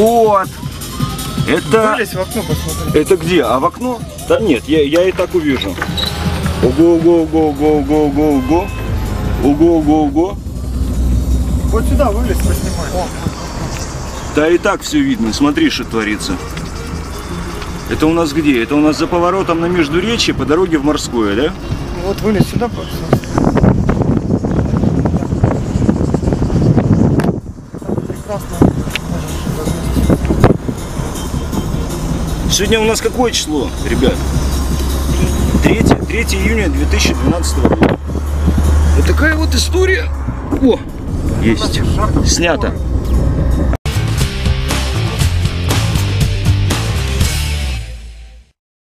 Вот. Это... Вылезь в окно, посмотри. Это где? А в окно? Да нет, я и так увижу. Ого-го-го-го-го-го-го. Ого-го-го. Вот сюда вылезь, поснимай. О. Да и так все видно. Смотри, что творится. Это у нас где? Это у нас за поворотом на Междуречье по дороге в Морское, да? Вот вылезь сюда, пожалуйста. Прекрасно. Сегодня у нас какое число, ребят? 3 июня 2012 года. Вот такая вот история. О, есть. Снято.